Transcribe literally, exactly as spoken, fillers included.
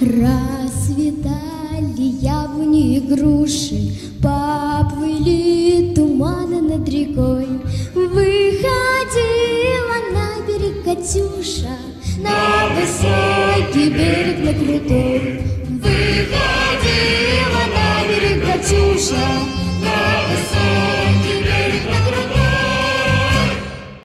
Расцветали яблони и груши, поплыли туманы над рекой. Выходила на берег Катюша, на высокий берег, на крутой.